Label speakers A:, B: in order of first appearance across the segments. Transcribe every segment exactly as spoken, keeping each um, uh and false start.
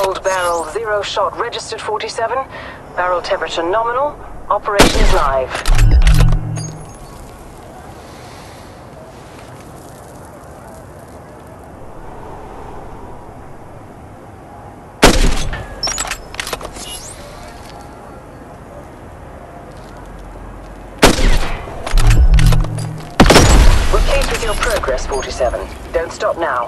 A: Gold barrel, zero shot registered forty-seven. Barrel temperature nominal. Operation is live. We're pleased with your progress, forty-seven. Don't stop now.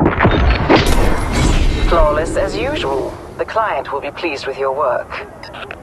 A: Flawless as usual. The client will be pleased with your work.